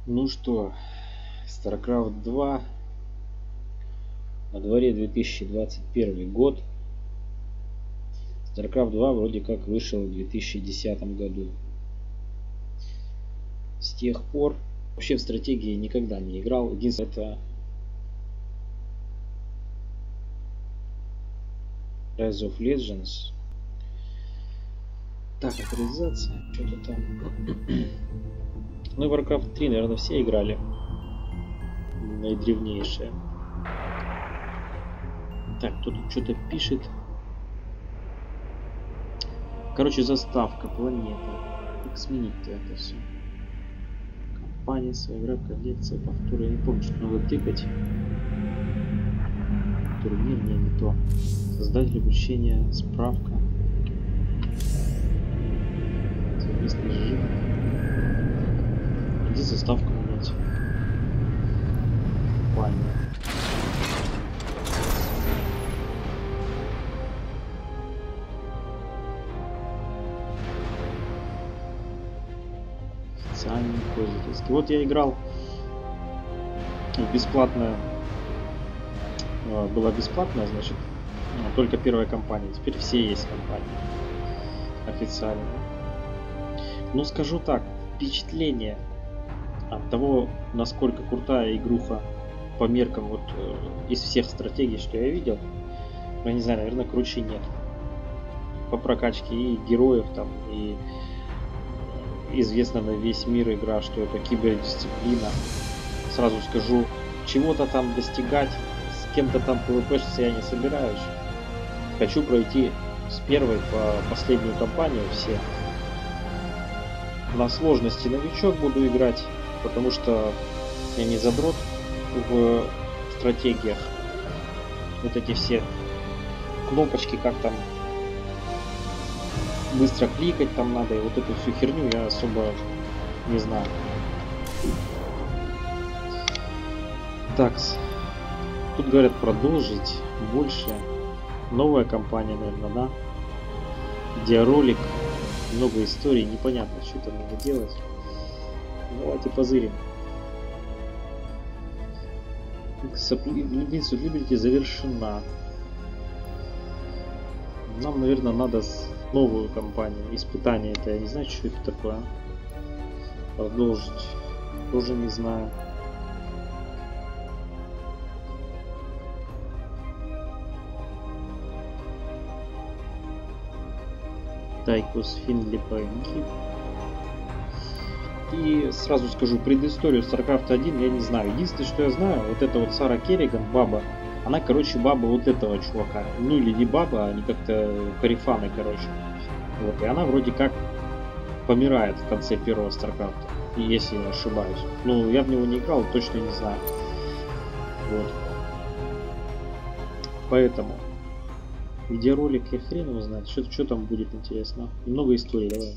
Ну что, StarCraft 2, на дворе 2021 год. StarCraft 2 вроде как вышел в 2010 году. С тех пор вообще в стратегии никогда не играл. Единственное, это Rise of Legends. Так, авторизация, что-то там. Ну и Warcraft 3, наверное, все играли. Наидревнейшая. Так, кто тут что-то пишет. Короче, заставка, планета. Как сменить-то это все? Компания, своя игра, коллекция, повторы. Я не помню, что надо тыкать. Турнир, не то. Создатель обучения, справка. Совместный режим. Где заставку менять? Компания. Официальный пользовательский. Вот я играл в бесплатное. Была бесплатная, значит, только первая компания. Теперь все есть компании официальные. Ну, скажу так, впечатление от того, насколько крутая игруха по меркам вот из всех стратегий, что я видел, я не знаю, наверное, круче нет. По прокачке и героев там, и известна на весь мир игра, что это кибердисциплина. Сразу скажу, чего-то там достигать, с кем-то там PvP-шиться я не собираюсь. Хочу пройти с первой по последнюю кампанию все. На сложности новичок буду играть, потому что я не задрот в стратегиях. Вот эти все кнопочки, как там быстро кликать там надо, и вот эту всю херню я особо не знаю. Так, тут говорят продолжить больше. Новая компания, наверное, да? Видеоролик, много историй, непонятно, что там надо делать. Давайте позырим. Единица Liberty завершена. Нам, наверное, надо новую компанию. Испытание это, я не знаю, что это такое. Продолжить. Тоже не знаю. Тайкус Финли погиб. И сразу скажу, предысторию StarCraft 1 я не знаю. Единственное, что я знаю, вот это вот Сара Керриган, баба, она, короче, баба вот этого чувака. Ну или не баба, они как-то карифаны, короче. Вот, и она вроде как помирает в конце первого StarCraft, если не ошибаюсь. Ну, я в него не играл, точно не знаю. Вот. Поэтому видеоролик я хрен его знает, что там будет интересно. Немного истории, давай.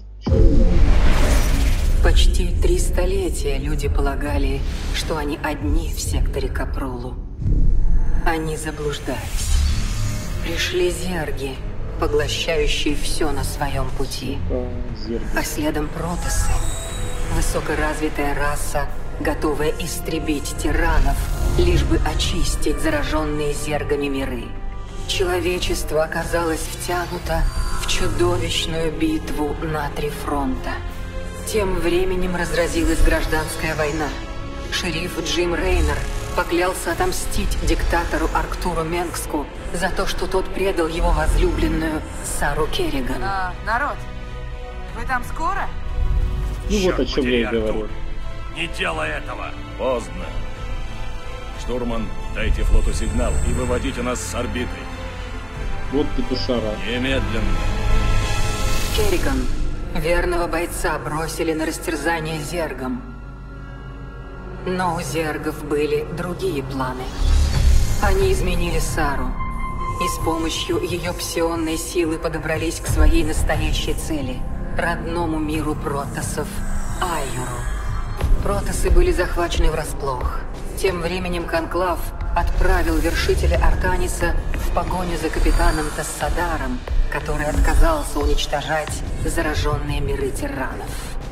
Почти 3 столетия люди полагали, что они одни в секторе Капролу. Они заблуждались. Пришли зерги, поглощающие все на своем пути. А следом протоссы. Высокоразвитая раса, готовая истребить тиранов, лишь бы очистить зараженные зергами миры. Человечество оказалось втянуто в чудовищную битву на 3 фронта. Тем временем разразилась гражданская война. Шериф Джим Рейнер поклялся отомстить диктатору Арктуру Менгску за то, что тот предал его возлюбленную Сару Керриган. Народ, вы там скоро? Ну вот о чем я и говорю. Не делай этого! Поздно. Штурман, дайте флоту сигнал и выводите нас с орбиты. Вот петушара. Немедленно. Керриган, верного бойца, бросили на растерзание зергам. Но у зергов были другие планы. Они изменили Сару и с помощью ее псионной силы подобрались к своей настоящей цели — родному миру протоссов — Айюру. Протоссы были захвачены врасплох. Тем временем Конклав отправил вершителя Артаниса в погоню за капитаном Тассадаром, который отказался уничтожать зараженные миры тиранов.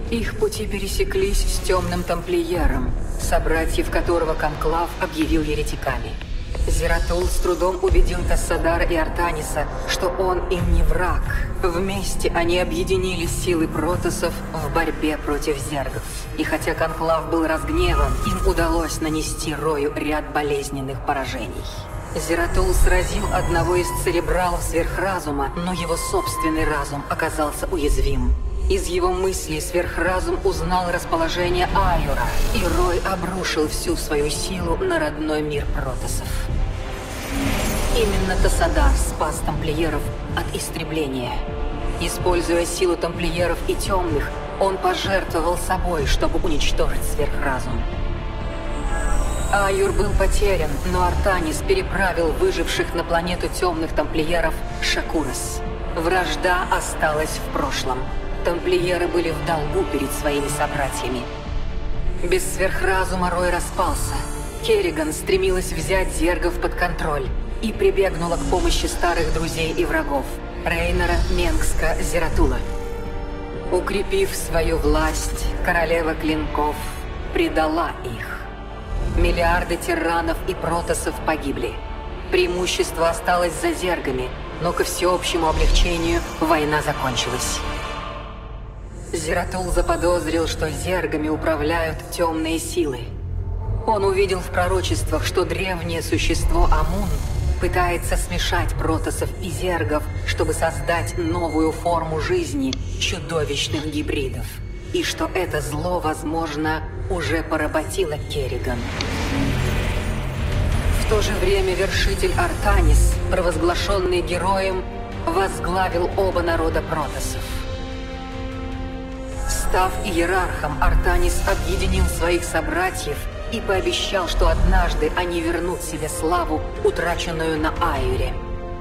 Их пути пересеклись с Темным Тамплиером, собратьев которого Конклав объявил еретиками. Зератул с трудом убедил Тассадара и Артаниса, что он им не враг. Вместе они объединили силы протоссов в борьбе против зергов. И хотя Конклав был разгневан, им удалось нанести Рою ряд болезненных поражений. Зератул сразил одного из церебралов сверхразума, но его собственный разум оказался уязвим. Из его мыслей сверхразум узнал расположение Айюра, и Рой обрушил всю свою силу на родной мир протоссов. Именно Тассадар спас тамплиеров от истребления. Используя силу тамплиеров и темных, он пожертвовал собой, чтобы уничтожить сверхразум. Айюр был потерян, но Артанис переправил выживших на планету темных тамплиеров Шакурас. Вражда осталась в прошлом. Тамплиеры были в долгу перед своими собратьями. Без сверхразума Рой распался. Керриган стремилась взять зергов под контроль и прибегнула к помощи старых друзей и врагов — Рейнера, Менгска, Зератула. Укрепив свою власть, королева клинков предала их. Миллиарды тиранов и протоссов погибли. Преимущество осталось за зергами, но ко всеобщему облегчению война закончилась. Зератул заподозрил, что зергами управляют темные силы. Он увидел в пророчествах, что древнее существо Амун пытается смешать протоссов и зергов, чтобы создать новую форму жизни чудовищных гибридов. И что это зло, возможно, уже поработило Керриган. В то же время вершитель Артанис, провозглашенный героем, возглавил оба народа протоссов. Став иерархом, Артанис объединил своих собратьев и пообещал, что однажды они вернут себе славу, утраченную на Айюре.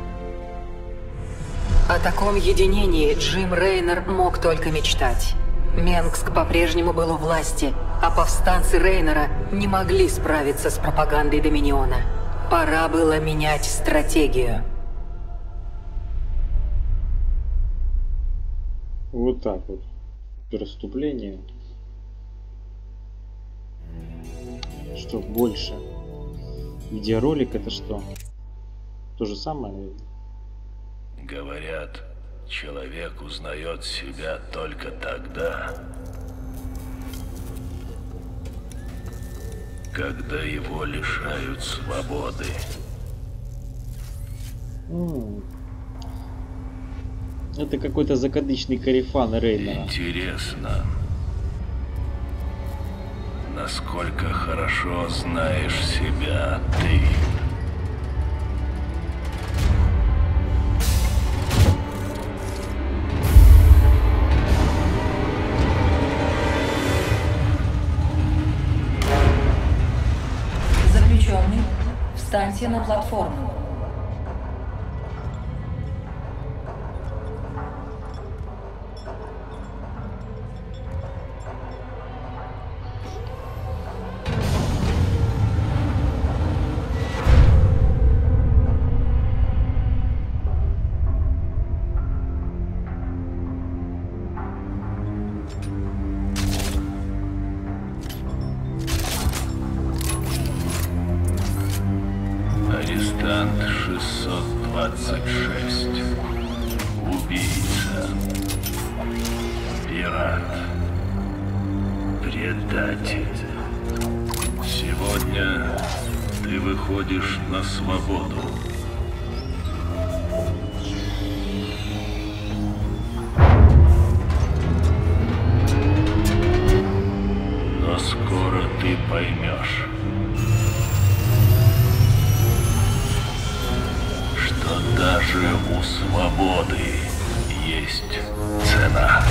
О таком единении Джим Рейнер мог только мечтать. Менгск по-прежнему был у власти, а повстанцы Рейнера не могли справиться с пропагандой Доминиона. Пора было менять стратегию. Вот так вот. Расступление. Что больше? Видеоролик это что? То же самое, наверное? Говорят, человек узнает себя только тогда, когда его лишают свободы. Это какой-то закадычный корефан Рейнера. Интересно, насколько хорошо знаешь себя ты. Заключенный, встаньте на платформу. Арестант 626. Убийца. Пират. Предатель. Сегодня ты выходишь на свободу. Но скоро ты поймешь, что даже у свободы есть цена.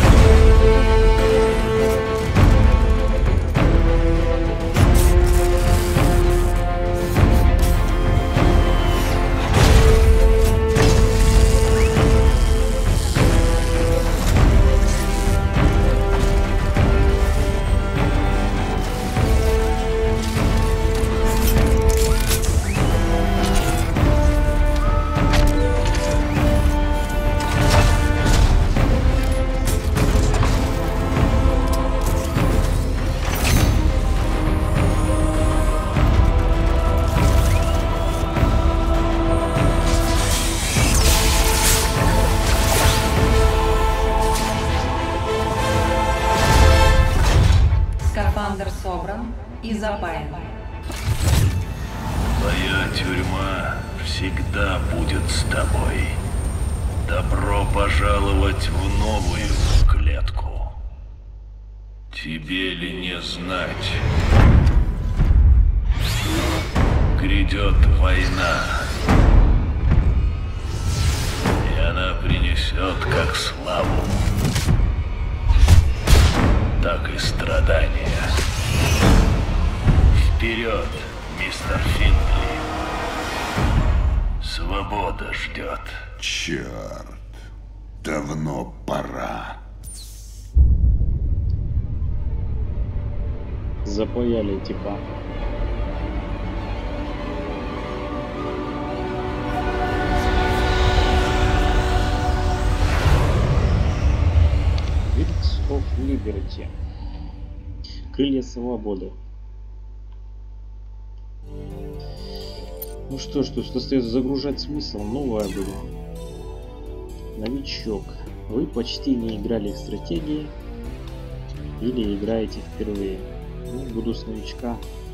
Транспортер собран и запаян. Твоя тюрьма всегда будет с тобой. Добро пожаловать в новую клетку. Тебе ли не знать? Грядет война. И она принесет как славу, так и страдания. Вперед, мистер Финли. Свобода ждет. Черт, давно пора. Запаяли типа. Wings of Liberty. Крылья свободы. Ну что ж, тут остается загружать смысл. Новое будет. Новичок. Вы почти не играли в стратегии или играете впервые. Ну, буду с новичка.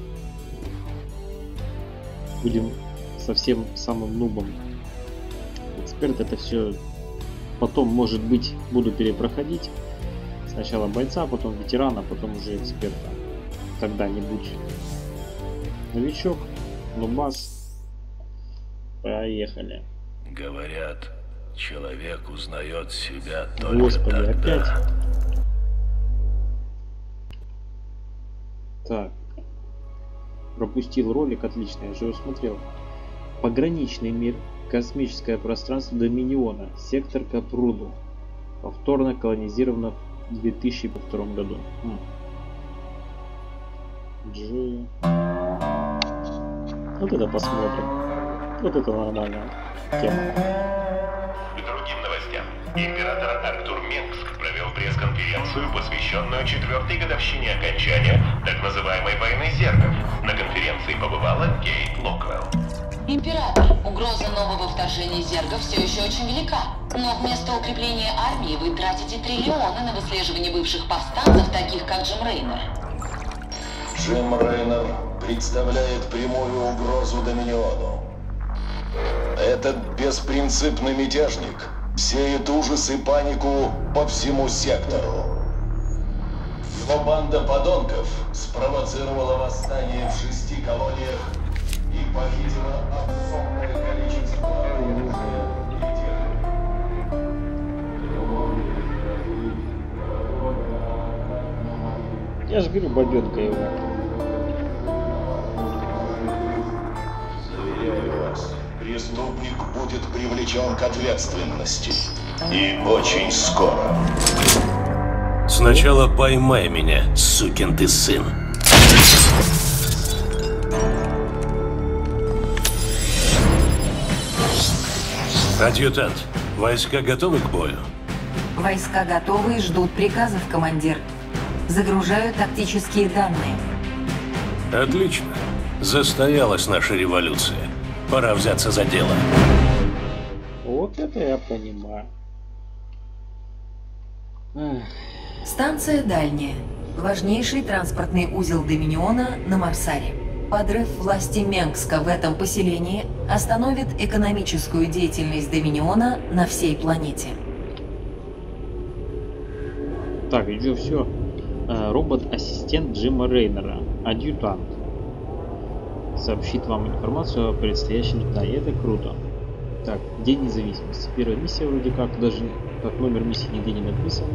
Будем совсем самым нубом. Эксперт это все потом, может быть, буду перепроходить. Сначала бойца, потом ветерана, потом уже эксперта. Когда-нибудь. Новичок, нубас. Поехали. Говорят, человек узнает себя только Господи, тогда. опять. Так. Пропустил ролик, отлично, я же его смотрел. Пограничный мир, космическое пространство Доминиона, сектор Капруду. Повторно колонизировано в 2002 году. Вот это посмотрим. Вот это нормальная тема. К другим новостям. Император Артур Менгск провел пресс-конференцию, посвященную 4-й годовщине окончания так называемой войны зергов. На конференции побывала Кейт Локвелл. Император, угроза нового вторжения зергов все еще очень велика. Но вместо укрепления армии вы тратите триллионы на выслеживание бывших повстанцев, таких как Джим Рейнер. Джим Рейнер представляет прямую угрозу Доминиону. Этот беспринципный мятежник сеет ужас и панику по всему сектору. Его банда подонков спровоцировала восстание в 6 колониях и похитила огромное количество оружия и техники. Я же говорю, бабенка его. Заверяю вас, преступник будет привлечен к ответственности. И очень скоро. Сначала поймай меня, сукин ты сын. Адъютант, войска готовы к бою? Войска готовы и ждут приказов, командир. Загружаю тактические данные. Отлично. Застоялась наша революция. Пора взяться за дело. Вот это я понимаю. Станция дальняя. Важнейший транспортный узел Доминиона на Марсаре. Подрыв власти Менгска в этом поселении остановит экономическую деятельность Доминиона на всей планете. Так, идет все. Робот-ассистент Джима Рейнера. Адъютант. Сообщит вам информацию о предстоящем задании. Это круто. Так, День независимости. Первая миссия вроде как, даже как номер миссии нигде не написан.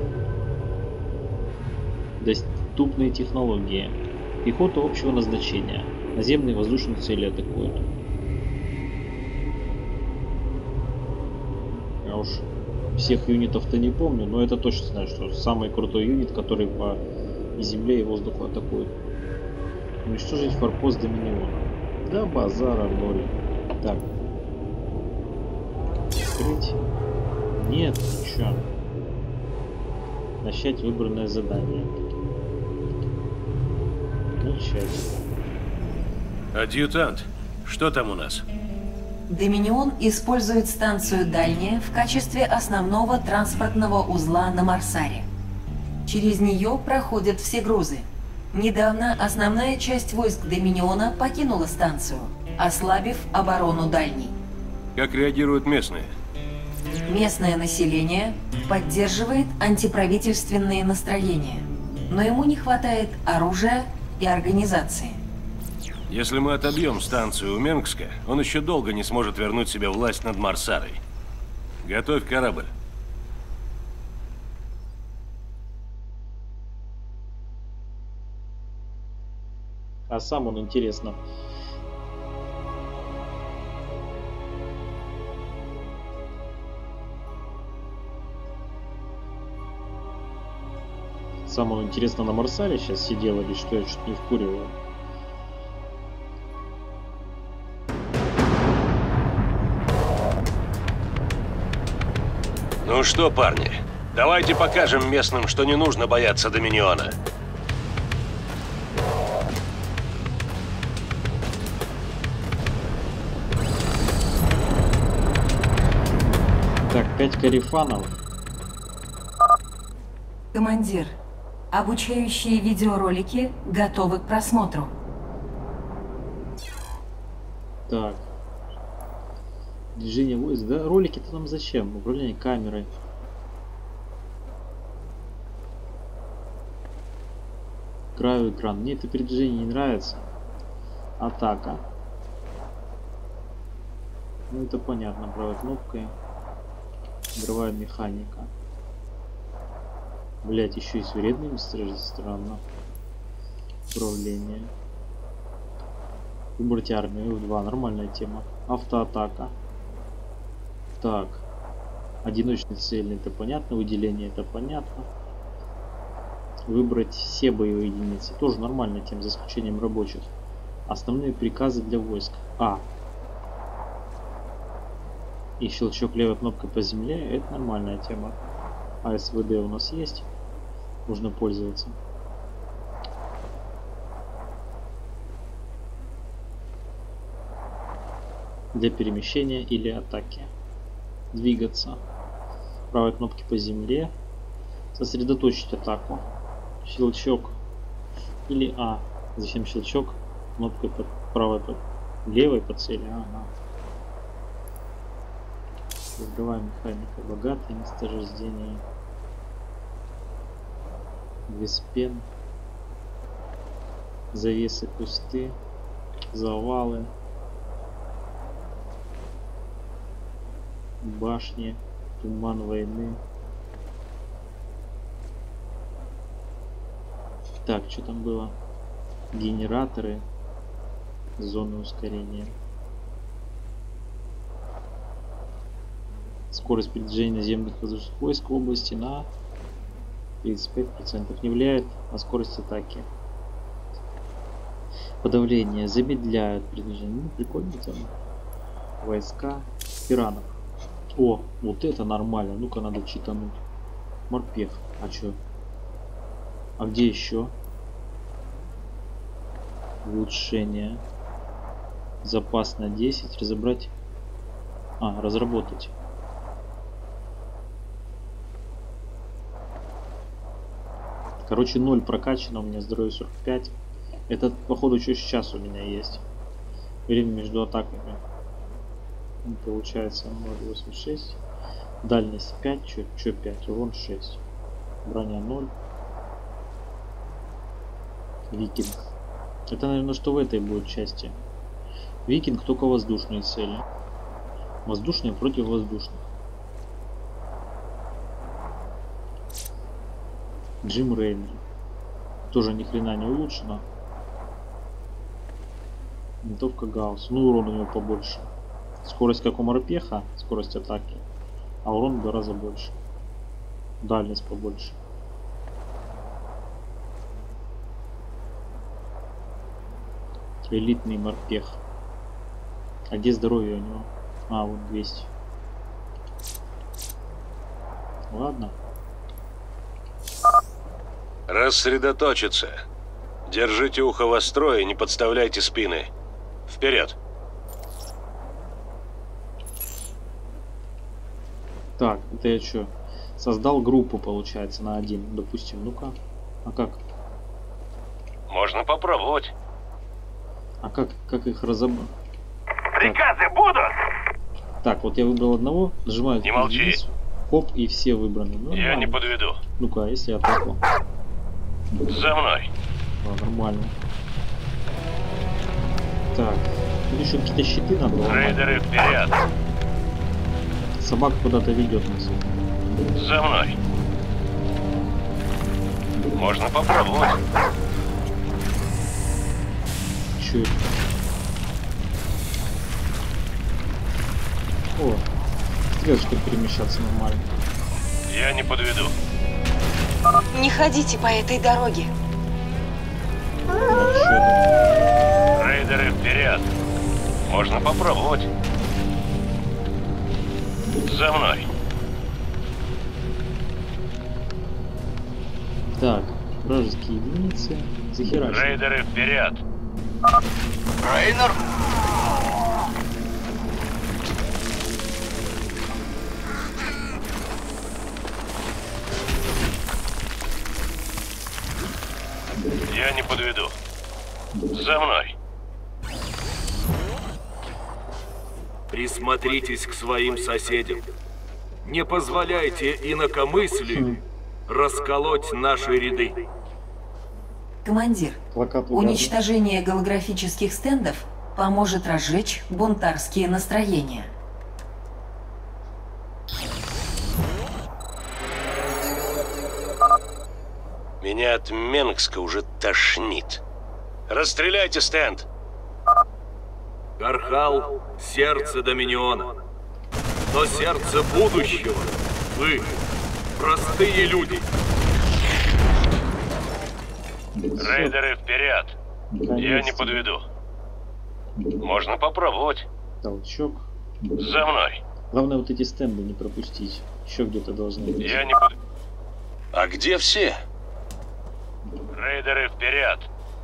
Доступные технологии. Пехота общего назначения. Наземные воздушные цели атакуют. Я уж всех юнитов-то не помню, но это точно знаю, что самый крутой юнит, который по земле и воздуху атакует. Уничтожить форпост Доминиона. Да, базара, ноль. Так. Открыть. Нет, ничего. Начать выбранное задание. Начать. Адъютант, что там у нас? Доминион использует станцию дальняя в качестве основного транспортного узла на Марсаре. Через нее проходят все грузы. Недавно основная часть войск Доминиона покинула станцию, ослабив оборону дальней. Как реагируют местные? Местное население поддерживает антиправительственные настроения, но ему не хватает оружия и организации. Если мы отобьем станцию у Менгска, он еще долго не сможет вернуть себе власть над Марсарой. Готовь корабль. А сам он, интересно, на Марсаре сейчас сидел или что, я чуть не вкуриваю. Ну что, парни, давайте покажем местным, что не нужно бояться Доминиона. Так, 5 карифанов. Командир, обучающие видеоролики готовы к просмотру. Так. Движение войск, да? Ролики-то нам зачем? Управление камерой. Краю экран. Мне это передвижение не нравится. Атака. Ну это понятно, правой кнопкой. Игровая механика. Блять, еще и с вредными стражи, странно. Управление. Выбрать армию F2, нормальная тема. Автоатака. Так. Одиночный цельный, это понятно. Выделение, это понятно. Выбрать все боевые единицы. Тоже нормальная тема, за исключением рабочих. Основные приказы для войск. А. И щелчок левой кнопкой по земле. Это нормальная тема. АСВД у нас есть. Можно пользоваться. Для перемещения или атаки. Двигаться. Правой кнопки по земле. Сосредоточить атаку. Щелчок. Или А. Зачем щелчок? Кнопкой под правой, под левой по цели. Ага. Игровая механика. Богатое месторождение. Виспен. Завесы, кусты. Завалы. Башни. Туман войны. Так, что там было? Генераторы. Зоны ускорения. Скорость передвижения наземных воздушных войск в области на 35% не влияет на скорость атаки. Подавление замедляют передвижение. Ну, прикольно там. Войска пиранов. О, вот это нормально. Ну-ка, надо читануть. Морпех. А чё? А где еще? Улучшение. Запас на 10. Разобрать. А, разработать. Короче, 0 прокачано. У меня здоровье 45. Это, походу, еще сейчас у меня есть. Время между атаками. Получается 0,86. Дальность 5. Чё 5? Урон 6. Броня 0. Викинг. Это, наверное, что в этой будет части. Викинг только воздушные цели. Воздушные против воздушных. Джим Рейнер. Тоже ни хрена не улучшено. Винтовка Гаусс. Ну, урон у него побольше. Скорость как у морпеха, скорость атаки. А урон в 2 раза больше. Дальность побольше. Элитный морпех. А где здоровье у него? А, вот 200. Ладно. Рассредоточиться. Держите ухо востро и не подставляйте спины. Вперед! Так, это я что? Создал группу, получается, на 1, допустим. Ну-ка. А как? Можно попробовать. А как их разобрать? Приказы будут! Так, вот я выбрал одного, нажимаю Не молчи. единицу, хоп, и все выбраны. Ну, Я не нормально. подведу. Ну-ка, а если я атаку? За мной. Нормально. Так, тут еще какие-то щиты надо ломать. Рейдеры вперед. Собака куда-то ведет нас. За мной. Можно попробовать. Че это? О, стрелочкой перемещаться нормально. Я не подведу. Не ходите по этой дороге. Так, что это? Рейдеры вперед. Можно попробовать. За мной. Так, вражеские единицы. Захерачиваем. Рейдеры вперед. Рейнер! Я не подведу. За мной. Присмотритесь к своим соседям. Не позволяйте инакомыслию расколоть наши ряды. Командир, Плакат угадывай. уничтожение голографических стендов поможет разжечь бунтарские настроения. Меня от Менгска уже тошнит. Расстреляйте стенд. Кархал — сердце Доминиона. Но сердце будущего — вы, простые люди. Рейдеры вперед. Я не подведу. Можно попробовать. Толчок. За мной. Главное вот эти стенды не пропустить. Еще где-то должны быть. Я не подведу. А где все? Рейдеры вперед.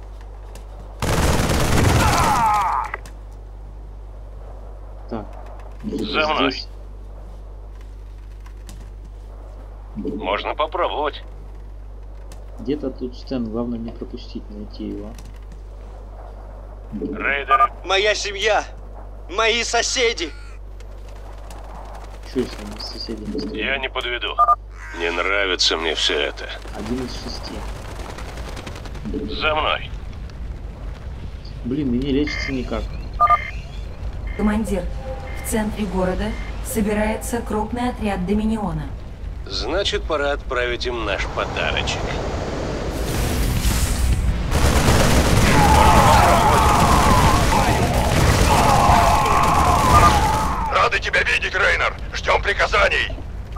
Так. За мной. Здесь. Можно попробовать. Где-то тут стенд, главное не пропустить, найти его. Рейдеры. Моя семья! Мои соседи! Что если мы с соседями стоим? Я не подведу. Не нравится мне все это. 1 из 6. За мной. Блин, и не лечится никак. Командир, в центре города собирается крупный отряд Доминиона. Значит, пора отправить им наш подарочек. Рады тебя видеть, Рейнер! Ждем приказаний!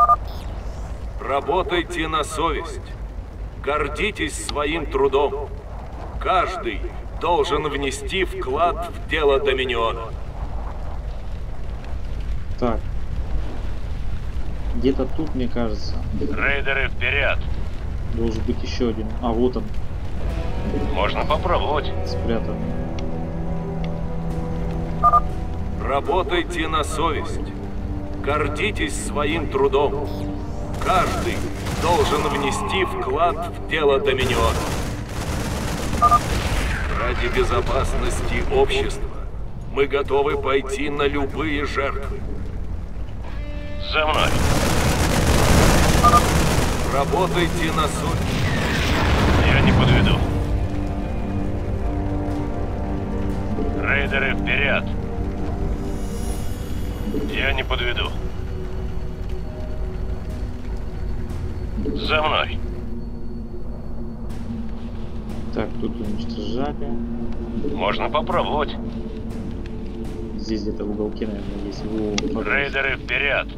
Работайте на совесть. Гордитесь своим трудом. Каждый должен внести вклад в дело Доминиона. Так. Где-то тут, мне кажется, Рейдеры вперед. должен быть еще один. А, вот он, Можно попробовать. спрятан. Работайте на совесть. Гордитесь своим трудом. Каждый должен внести вклад в дело Доминиона. Ради безопасности общества мы готовы пойти на любые жертвы. За мной. Работайте на совесть. Я не подведу. Рейдеры вперед. Я не подведу. За мной. Так, тут уничтожали. Можно попробовать. Здесь где-то в уголке, наверное, есть. Во, Рейдеры вперед.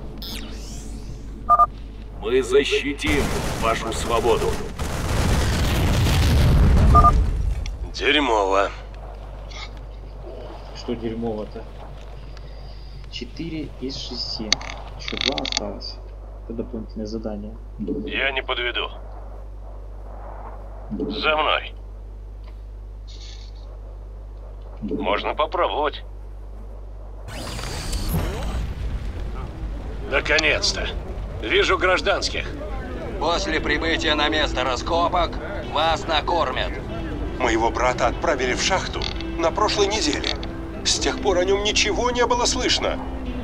Мы защитим вашу свободу. Дерьмово. Что дерьмово-то? 4 из 6. Еще 2 осталось. Это дополнительное задание. Я не подведу. За мной. Можно попробовать. Наконец-то. Вижу гражданских. После прибытия на место раскопок вас накормят. Моего брата отправили в шахту на прошлой неделе. С тех пор о нем ничего не было слышно.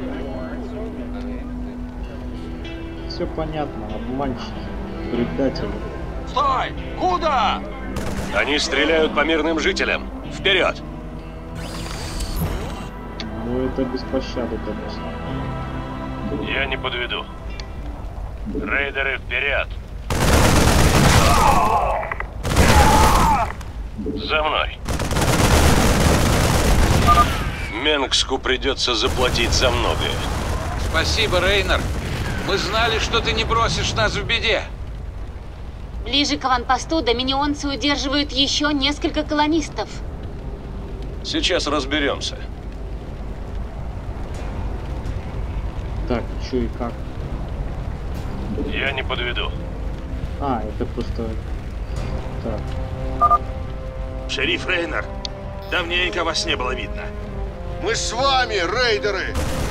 Все понятно, обманщики, предатели. Стой! Куда? Они стреляют по мирным жителям. Вперед! Ну это без пощады, конечно. Я не подведу. Рейдеры, вперед! За мной. Менгску придется заплатить за многое. Спасибо, Рейнер. Мы знали, что ты не бросишь нас в беде. Ближе к аванпосту доминионцы удерживают еще несколько колонистов. Сейчас разберемся. Так, что и как? Я не подведу. А, это просто... Так. Шериф Рейнер, давненько вас не было видно. Мы с вами, рейдеры!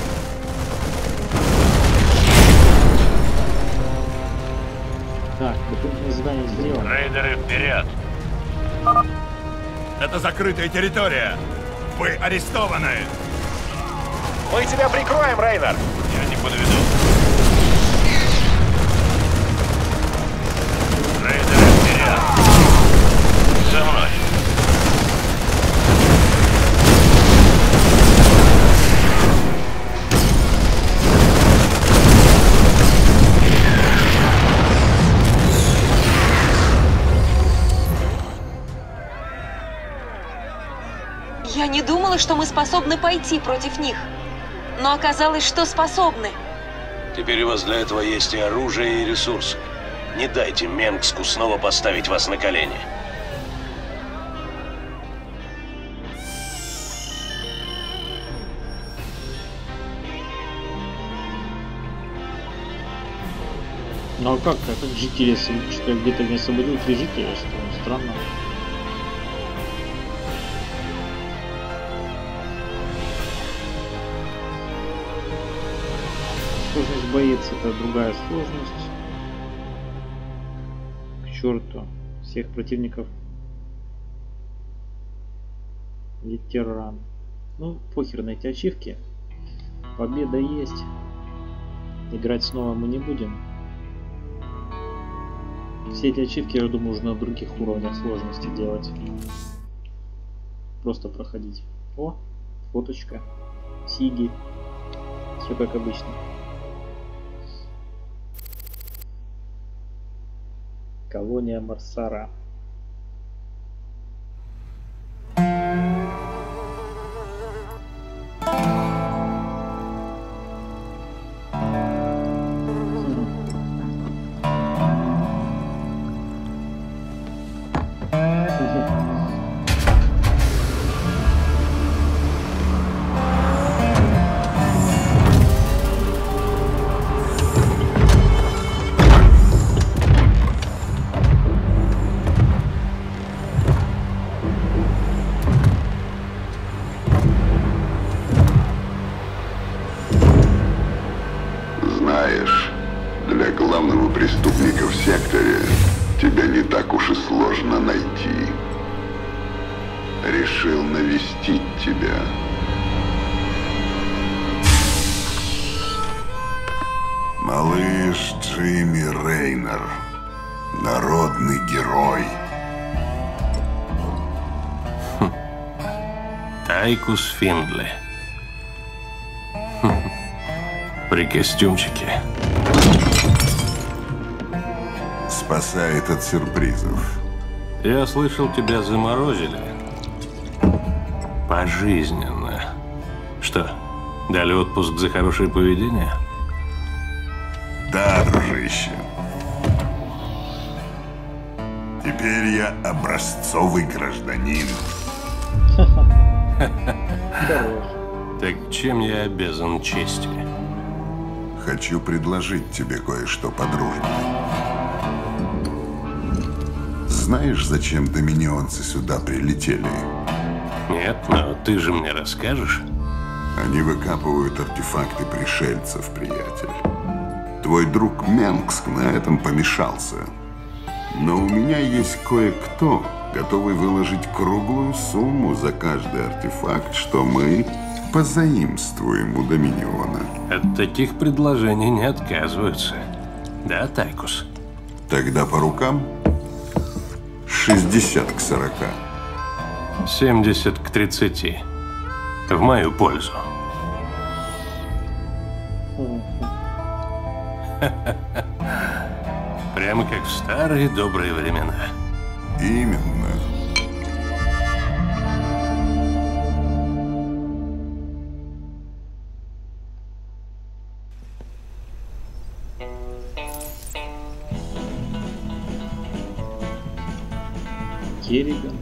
Так, дополнительное задание сделано. Рейдеры, вперед! Это закрытая территория. Вы арестованы. Мы тебя прикроем, Рейнер. Я не подведу. Рейдеры, вперед! За мной! Я не думала, что мы способны пойти против них. Но оказалось, что способны. Теперь у вас для этого есть и оружие, и ресурсы. Не дайте Менгску снова поставить вас на колени. Ну а как жители, что где-то не освободил 3 жителя, что странно. Сложность боец это другая сложность. К черту. Всех противников. Ветеран. Ну, похер на эти ачивки. Победа есть. Играть снова мы не будем. Все эти ачивки, я думаю, уже на других уровнях сложности делать. Просто проходить. О, фоточка. Сиги. Все как обычно. Колония Марсара. Знаешь, для главного преступника в секторе тебя не так уж и сложно найти. Решил навестить тебя. Малыш Джимми Рейнер. Народный герой. Тайкус Финдли. При костюмчике. Спасает от сюрпризов. Я слышал, тебя заморозили. Пожизненно. Что, дали отпуск за хорошее поведение? Да, дружище. Теперь я образцовый гражданин. Так чем я обязан чести? Хочу предложить тебе кое-что по дружбе. Знаешь, зачем доминионцы сюда прилетели? Нет, но ты же мне расскажешь. Они выкапывают артефакты пришельцев, приятель. Твой друг Менгск на этом помешался. Но у меня есть кое-кто, готовый выложить круглую сумму за каждый артефакт, что мы позаимствуем у Доминиона. От таких предложений не отказываются. Да, Тайкус? Тогда по рукам 60 к 40. 70 к 30. В мою пользу. Прямо как в старые добрые времена. Именно. Керриган.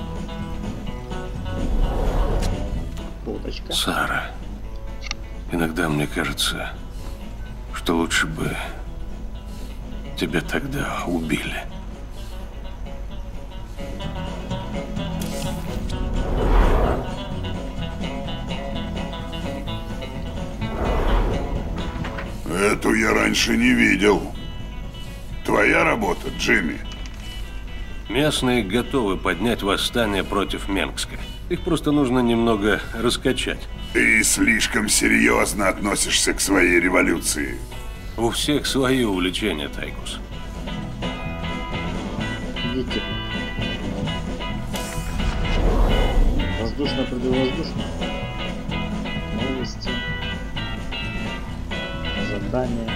Фоточка. Сара, иногда мне кажется, что лучше бы тебя тогда убили. Эту я раньше не видел. Твоя работа, Джимми? Местные готовы поднять восстание против Менгска. Их просто нужно немного раскачать. Ты слишком серьезно относишься к своей революции. У всех свои увлечения, Тайкус. Видите? Воздушно-противовоздушно. Новости. Задания.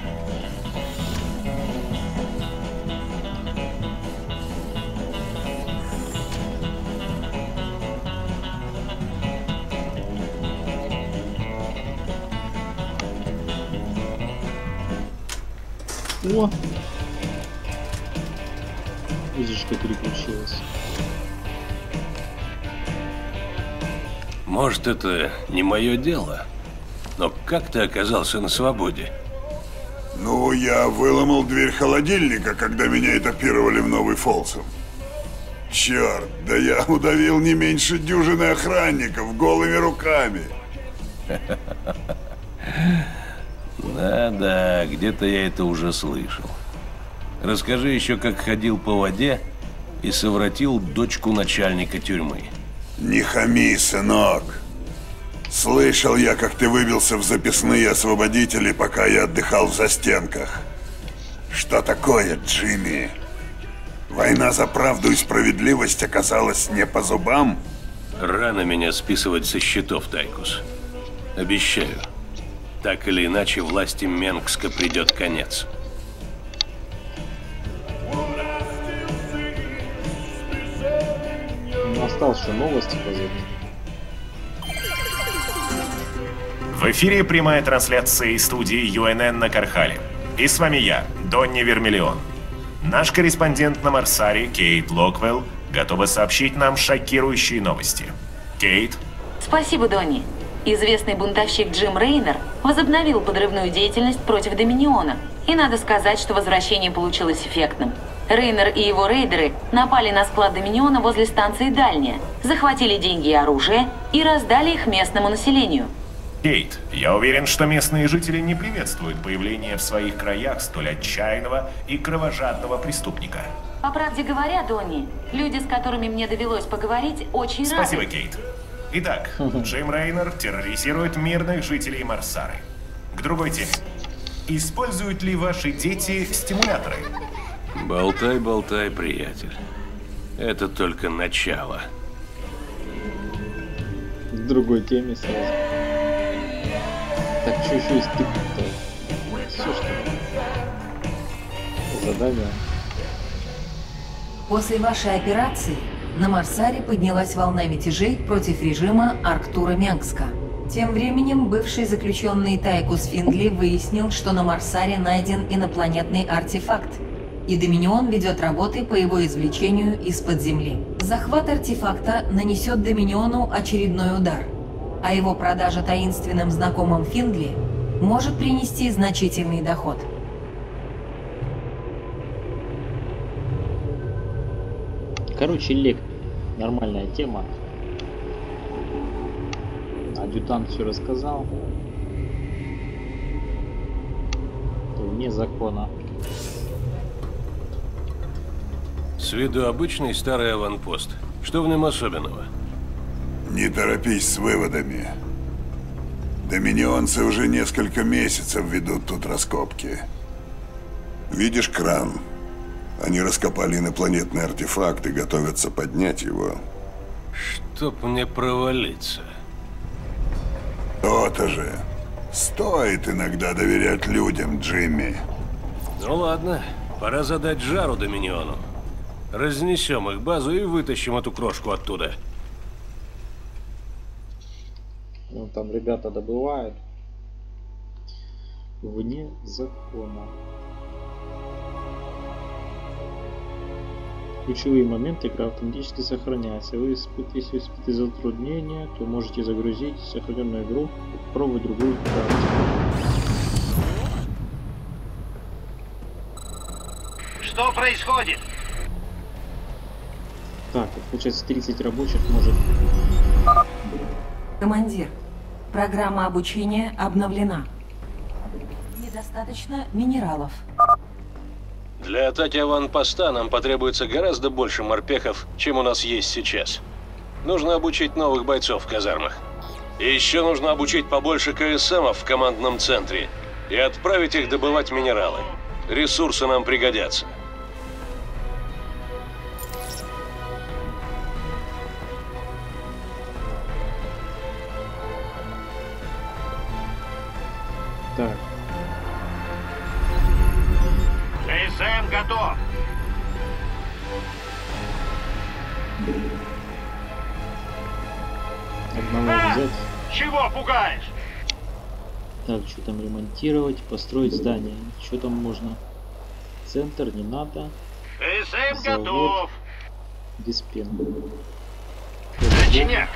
О! Видишь, как переключилось. Может, это не мое дело, но как ты оказался на свободе? Ну, я выломал дверь холодильника, когда меня этапировали в Новый Фолсом. Черт, да я удавил не меньше дюжины охранников голыми руками. Да-да, где-то я это уже слышал. Расскажи еще, как ходил по воде и совратил дочку начальника тюрьмы. Не хами, сынок. Слышал я, как ты выбился в записные освободители, пока я отдыхал в застенках. Что такое, Джимми? Война за правду и справедливость оказалась не по зубам? Рано меня списывать со счетов, Тайкус. Обещаю. Так или иначе, власти Менгска придет конец. Осталось еще новости позади. В эфире прямая трансляция из студии UNN на Кархале. И с вами я, Донни Вермиллион. Наш корреспондент на Марсаре, Кейт Локвелл, готова сообщить нам шокирующие новости. Кейт? Спасибо, Донни. Известный бунтовщик Джим Рейнер возобновил подрывную деятельность против Доминиона. И надо сказать, что возвращение получилось эффектным. Рейнер и его рейдеры напали на склад Доминиона возле станции Дальняя, захватили деньги и оружие и раздали их местному населению. Кейт, я уверен, что местные жители не приветствуют появление в своих краях столь отчаянного и кровожадного преступника. По правде говоря, Донни, люди, с которыми мне довелось поговорить, очень рады. Спасибо, Кейт. Итак, Джим Рейнер терроризирует мирных жителей Марсары. К другой теме. Используют ли ваши дети стимуляторы? Болтай, болтай, приятель. Это только начало. К другой теме сразу. Так, что еще есть тыкать-то? Все, что ли? Задание. После вашей операции на Марсаре поднялась волна мятежей против режима Арктура Менгска. Тем временем бывший заключенный Тайкус Финдли выяснил, что на Марсаре найден инопланетный артефакт, и Доминион ведет работы по его извлечению из-под земли. Захват артефакта нанесет Доминиону очередной удар, а его продажа таинственным знакомым Финдли может принести значительный доход. Короче, Лек, нормальная тема. Адъютант все рассказал. Вне закона. С виду обычный старый аванпост. Что в нем особенного? Не торопись с выводами. Доминионцы уже несколько месяцев ведут тут раскопки. Видишь кран? Они раскопали инопланетный артефакт и готовятся поднять его. Чтоб мне провалиться. То-то же. Стоит иногда доверять людям, Джимми. Ну ладно, пора задать жару Доминиону. Разнесем их базу и вытащим эту крошку оттуда. Ну, там ребята добывают вне закона. Ключевые моменты игра автоматически сохраняется. Если вы испытываете затруднения, то можете загрузить сохраненную игру и попробовать другую карту. Что происходит? Так, это получается 30 рабочих может... Командир, программа обучения обновлена. Недостаточно минералов. Для атаки аванпоста нам потребуется гораздо больше морпехов, чем у нас есть сейчас. Нужно обучить новых бойцов в казармах. И еще нужно обучить побольше КСМов в командном центре и отправить их добывать минералы. Ресурсы нам пригодятся. Так. КСМ готов. Одного взять. Чего пугаешь? Так, что там ремонтировать, построить здание. Что там можно? Центр не надо. КСМ Завод. готов. Диспен. Зачиняк.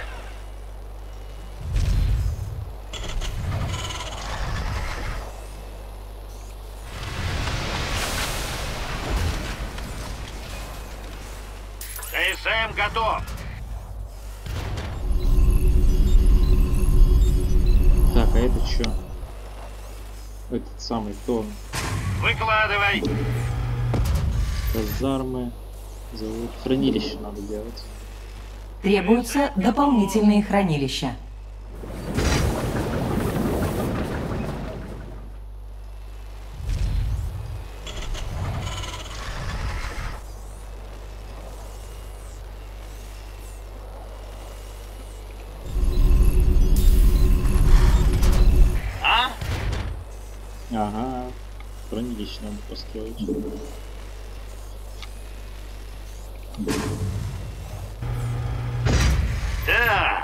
КСМ готов. Так, а это что? Этот самый кто? Выкладывай. Казармы. Завод. Хранилище надо делать. Требуются дополнительные хранилища. Ага. Хранилище надо построить. Да.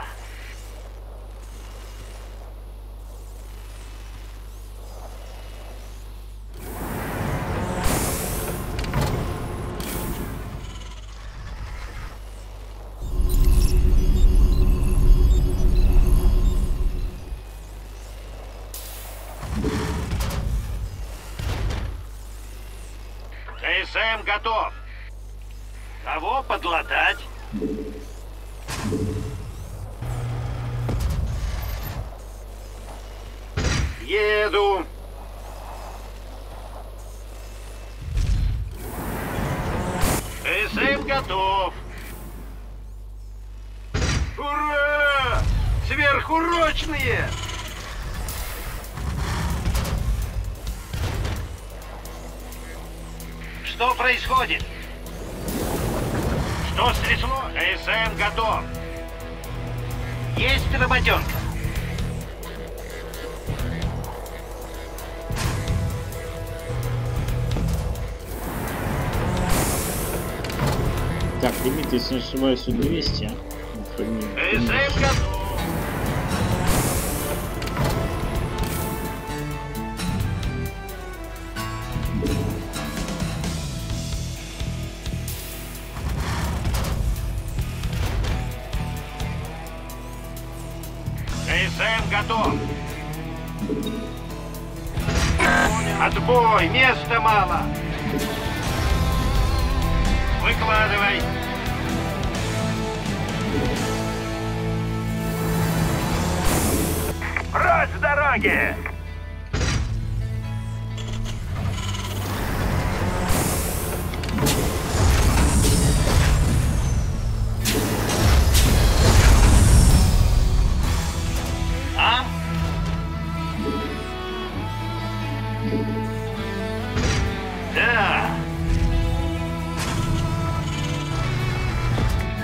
КСМ готов. Кого подлатать? Еду. КСМ готов. Ура! Сверхурочные! Что происходит? Что стрясло? КСМ готов. Есть работенка. Так, лимит, если не ошибаюсь, 200. КСМ готов. КСМ готов. Отбой, места мало. Выкладывай. Прочь с дороги!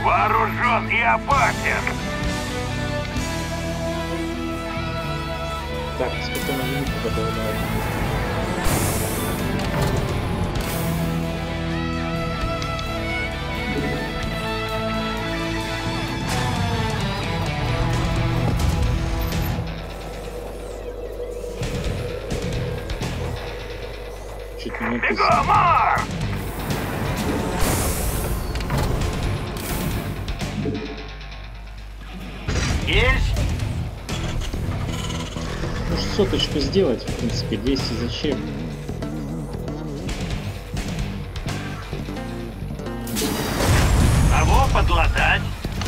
Вооружен и опасен. Так, сколько на минуту добавляем? Чуть не написано. Бегом, Марк! Есть? Может, соточку сделать, в принципе, 200 зачем? Кого подлатать?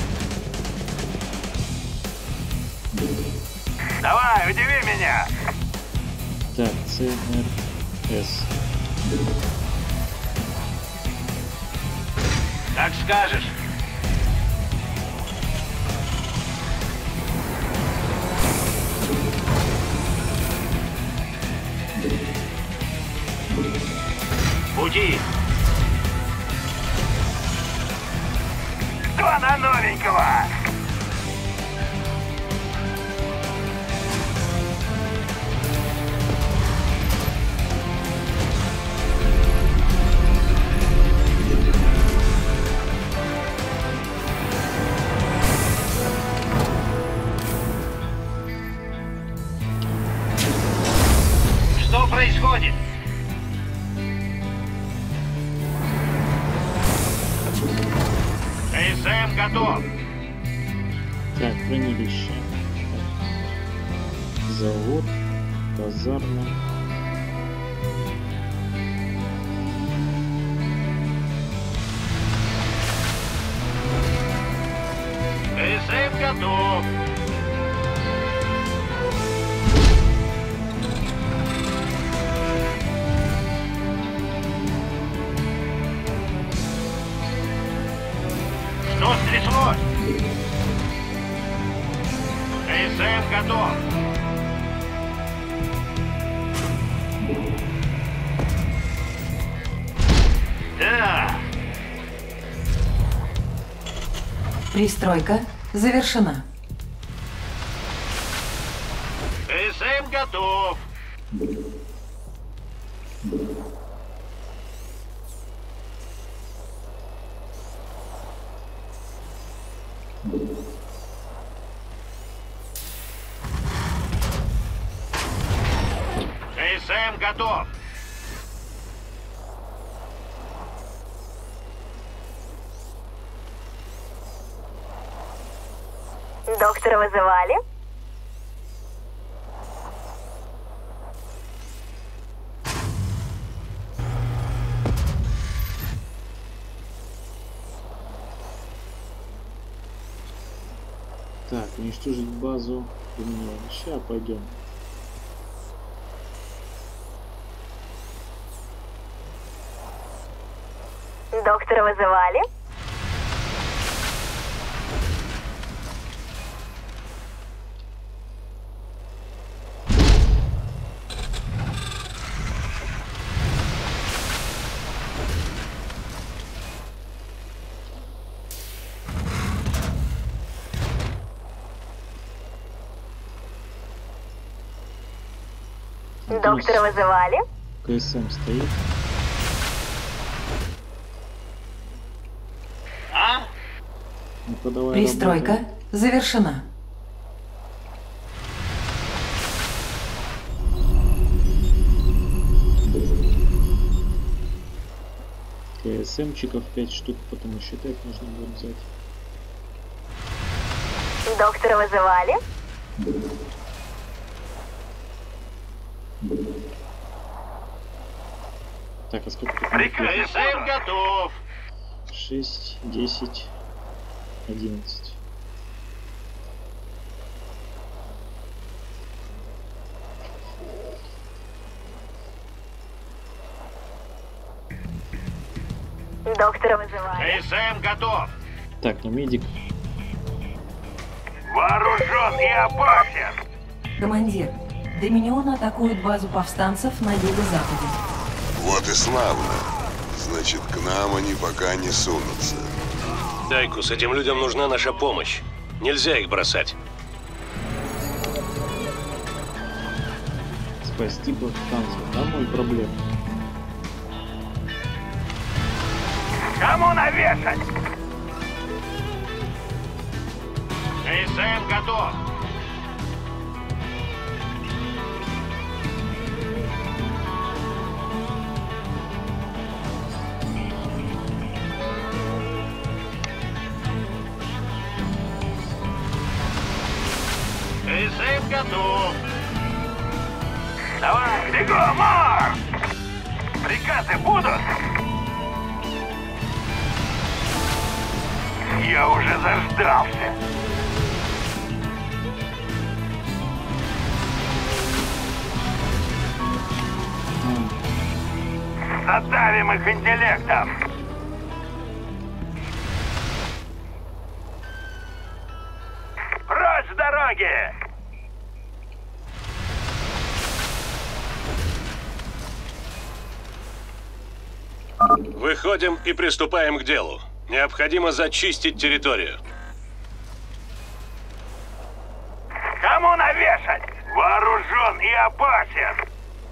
Давай, удиви меня! Так, ЦРС. Как скажешь. Пути. Кто на новенького? Что происходит? КСМ готов. Так, хранилище. Завод, казарма. КСМ готов. Что стряслось? КСМ готов. Да. Пристройка завершена. КСМ готов. КСМ готов. Доктора вызывали? Так, уничтожить базу. Сейчас пойдем. Доктора вызывали? Доктора вызывали? КСМ стоит. А? Ну-ка, давай Пристройка работай. завершена. КСМчиков 5 штук, потом еще 5 нужно будет взять. Доктора вызывали? Так, а сколько тут? КСМ готов. 6, 10, 11. Доктора вызывали? КСМ готов. Так, ну медик. Вооружен и опасен. Командир, Доминион атакует базу повстанцев на юго-западе. Вот и славно. Значит, к нам они пока не сунутся. Тайкус, этим людям нужна наша помощь. Нельзя их бросать. Спасти повстанцев, да, мой проблем. Кому навешать? КСМ готов. КСМ готов. Давай, бегом, марш! Приказы будут? Я уже заждался. Задавим их интеллектом. Прочь с дороги! Выходим и приступаем к делу. Необходимо зачистить территорию. Кому навешать? Вооружен и опасен.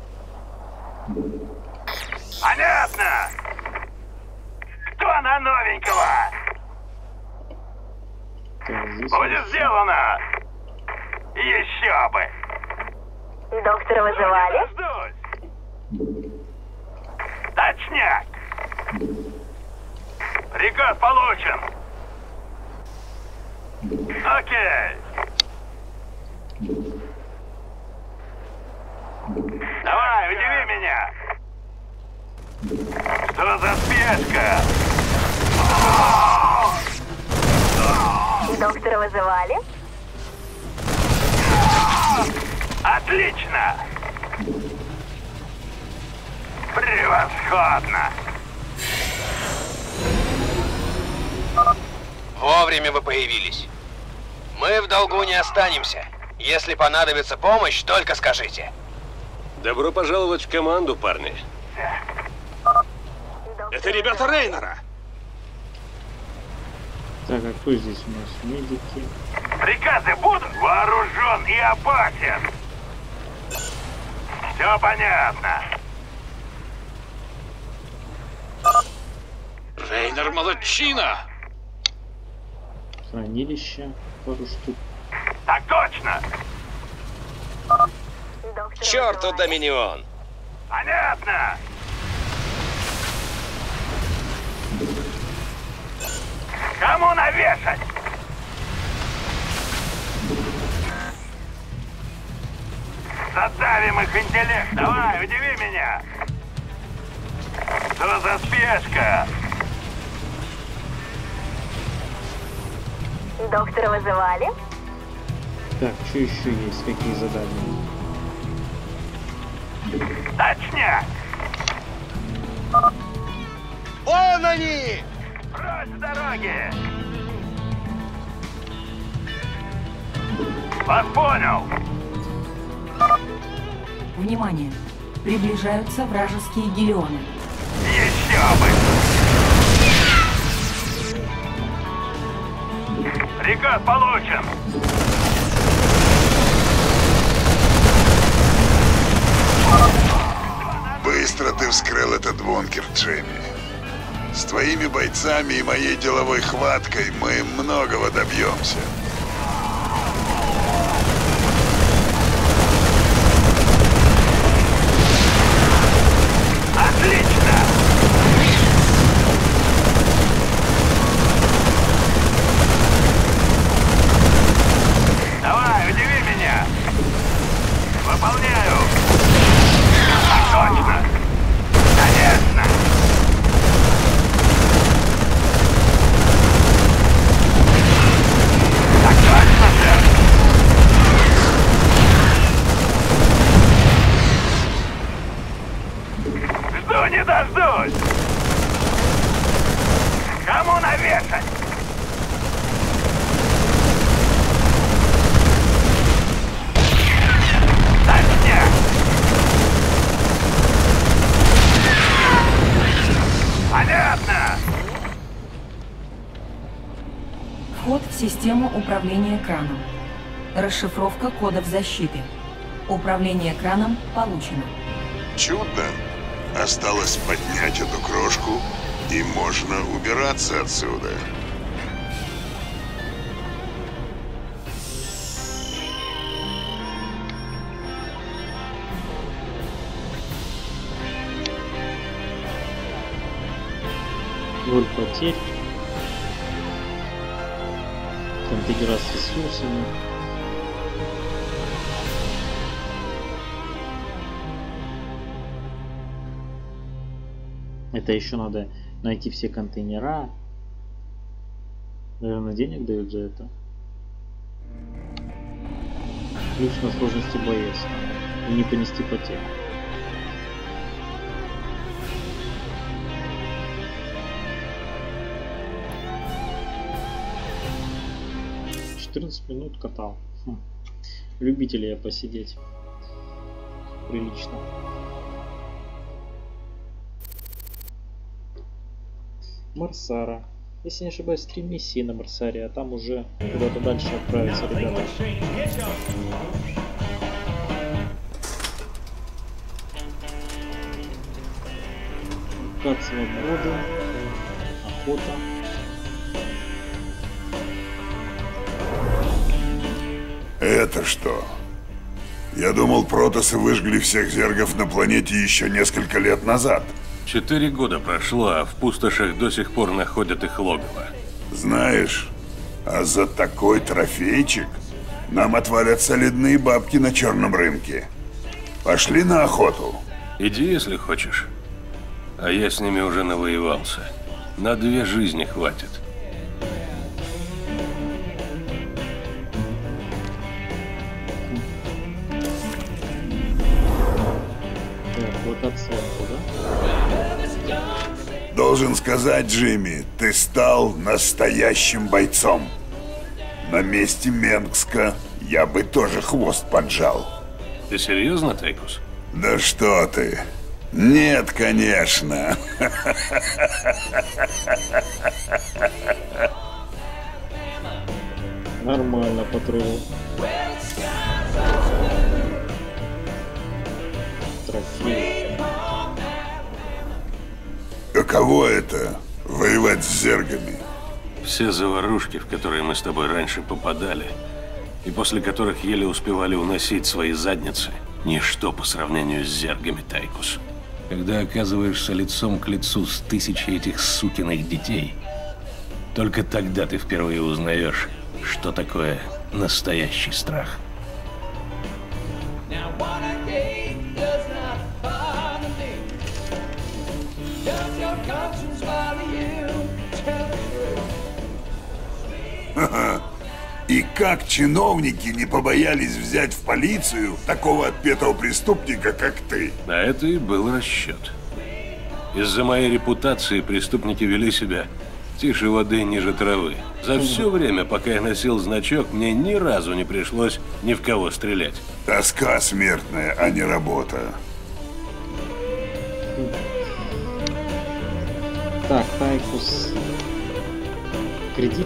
Понятно. Кто на новенького? Будет сделано. Еще бы. Доктора вызывали? Точняк. Приказ получен. Окей. Давай, удиви меня. Что за спешка? Доктора вызывали? Отлично. Превосходно. Вовремя вы появились. Мы в долгу не останемся. Если понадобится помощь, только скажите. Добро пожаловать в команду, парни. Это ребята Рейнера. Так, а кто здесь у нас? Медики. Приказы будут? Вооружен и опасен. Все понятно. Рейнер молодчина. Хранилище, пару штук. Так точно. К черту Доминион. Понятно. Кому навешать? Задавим их интеллект. Давай, удиви меня. Что за спешка? Доктора вызывали? Так, что еще есть? Какие задания? Точняк. Вон они! Прочь с дороги! Вас понял! Внимание! Приближаются вражеские гелионы. Еще бы! Приказ получен! Быстро ты вскрыл этот бункер, Джимми. С твоими бойцами и моей деловой хваткой мы многого добьемся. Отлично! Давай, удиви меня! Выполняю! Так точно! Конечно! Вход в систему управления краном. Расшифровка кодов защиты. Управление краном получено. Чудно. Осталось поднять эту крошку, и можно убираться отсюда. Ноль потерь. Там игра с ресурсами. Это еще надо найти все контейнера. Наверное, денег дают за это. Плюс на сложности боец. И не понести потерь. Минут катал. Любители я посидеть. Прилично. Марсара. Если не ошибаюсь, 3 миссии на Марсаре, а там уже куда-то дальше отправятся ребята. Как свобода, охота. Это что? Я думал, протосы выжгли всех зергов на планете еще несколько лет назад. 4 года прошло, а в пустошах до сих пор находят их логово. Знаешь, а за такой трофейчик нам отвалят солидные бабки на черном рынке. Пошли на охоту. Иди, если хочешь. А я с ними уже навоевался. На 2 жизни хватит. Должен сказать, Джимми, ты стал настоящим бойцом. На месте Менгска я бы тоже хвост поджал. Ты серьезно, Тайкус? Да что ты? Нет, конечно. Нормально, патруль. Трофей. Каково это — воевать с зергами? Все заварушки, в которые мы с тобой раньше попадали, и после которых еле успевали уносить свои задницы, ничто по сравнению с зергами, Тайкус. Когда оказываешься лицом к лицу с 1000 этих сукиных детей, только тогда ты впервые узнаешь, что такое настоящий страх. И как чиновники не побоялись взять в полицию такого отпетого преступника, как ты? А это и был расчет. Из-за моей репутации преступники вели себя тише воды, ниже травы. За все время, пока я носил значок, мне ни разу не пришлось ни в кого стрелять. Тоска смертная, а не работа. Так, Тайкус. Кредиты.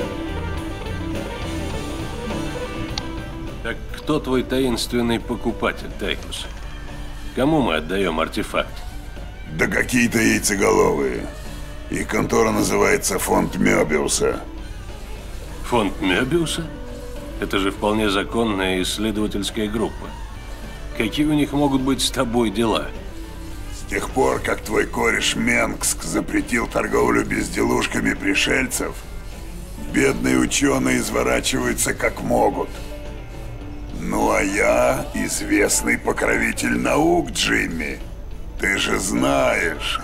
Так кто твой таинственный покупатель, Тайкус? Кому мы отдаем артефакт? Да какие-то яйцеголовые. Их контора называется Фонд Мёбиуса. Фонд Мёбиуса? Это же вполне законная исследовательская группа. Какие у них могут быть с тобой дела? С тех пор, как твой кореш Менгск запретил торговлю безделушками пришельцев, бедные ученые изворачиваются как могут. Ну а я известный покровитель наук, Джимми. Ты же знаешь.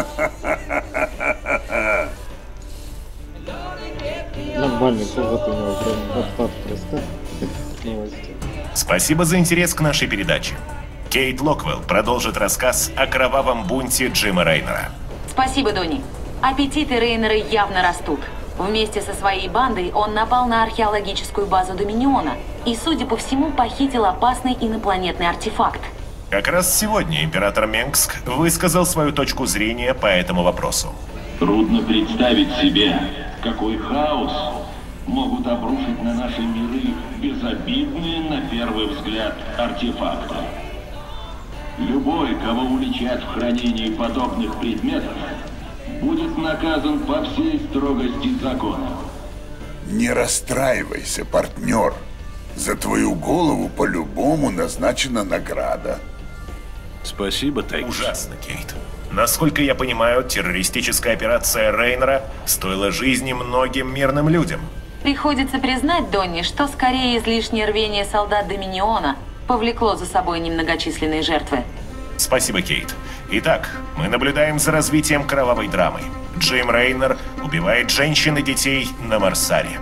Нормальный повод у него, прям подпад просто. Новости. Спасибо за интерес к нашей передаче. Кейт Локвелл продолжит рассказ о кровавом бунте Джима Рейнера. Спасибо, Донни. Аппетиты Рейнера явно растут. Вместе со своей бандой он напал на археологическую базу Доминиона и, судя по всему, похитил опасный инопланетный артефакт. Как раз сегодня император Менгск высказал свою точку зрения по этому вопросу. Трудно представить себе, какой хаос могут обрушить на наши миры безобидные на первый взгляд артефакты. Любой, кого уличат в хранении подобных предметов, будет наказан по всей строгости закона. Не расстраивайся, партнер. За твою голову по-любому назначена награда. Спасибо, Тайкус. Ужасно, Кейт. Насколько я понимаю, террористическая операция Рейнера стоила жизни многим мирным людям. Приходится признать, Донни, что скорее излишнее рвение солдат Доминиона повлекло за собой немногочисленные жертвы. Спасибо, Кейт. Итак, мы наблюдаем за развитием кровавой драмы. Джим Рейнер убивает женщин и детей на Марсаре.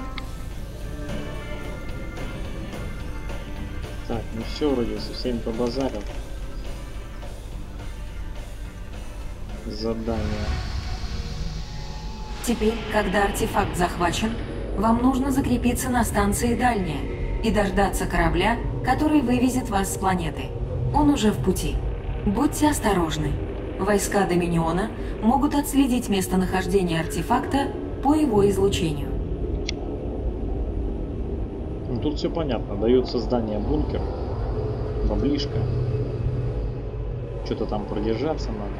Так, ну все, вроде со всеми побазарил. Задание. Теперь, когда артефакт захвачен, вам нужно закрепиться на станции Дальняя и дождаться корабля, который вывезет вас с планеты. Он уже в пути. Будьте осторожны. Войска Доминиона могут отследить местонахождение артефакта по его излучению. Ну, тут все понятно. Дает создание бункер. Баблишка. Что-то там продержаться надо.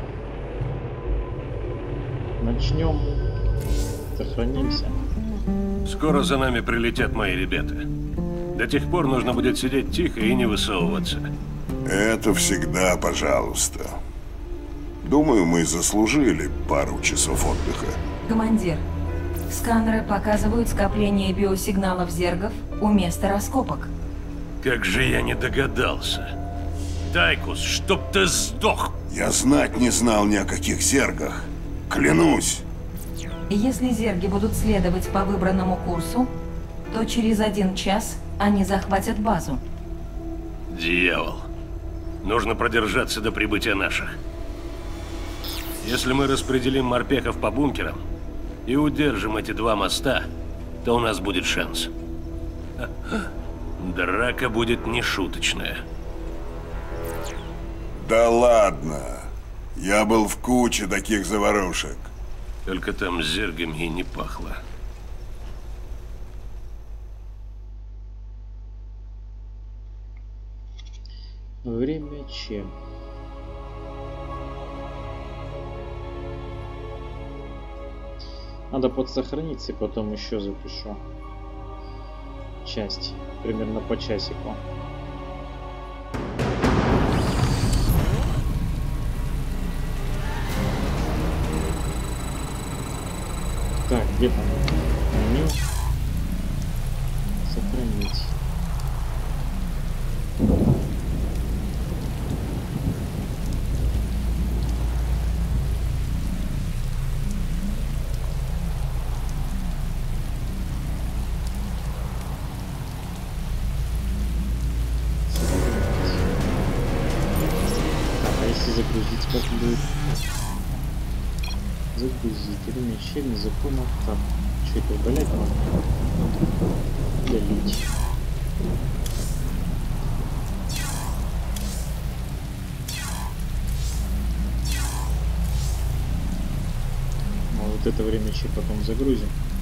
Начнем. Сохранимся. Скоро за нами прилетят мои ребята. До тех пор нужно будет сидеть тихо и не высовываться. Это всегда пожалуйста. Думаю, мы заслужили пару часов отдыха. Командир, сканеры показывают скопление биосигналов зергов у места раскопок. Как же я не догадался. Тайкус, чтоб ты сдох! Я знать не знал ни о каких зергах. Клянусь. Если зерги будут следовать по выбранному курсу, то через 1 час они захватят базу. Дьявол. Нужно продержаться до прибытия наших. Если мы распределим морпехов по бункерам и удержим эти 2 моста, то у нас будет шанс. Драка будет нешуточная. Да ладно. Я был в куче таких заварушек. Только там зергами и не пахло. Время Ч. Надо подсохраниться и потом еще запишу часть. Примерно по часику. Так, где там меню? Сохранить. Загрузить как будет. Загрузить. Время щель законов. Так, что это удалять надо? Удалить. Ну, вот это время щель потом загрузим.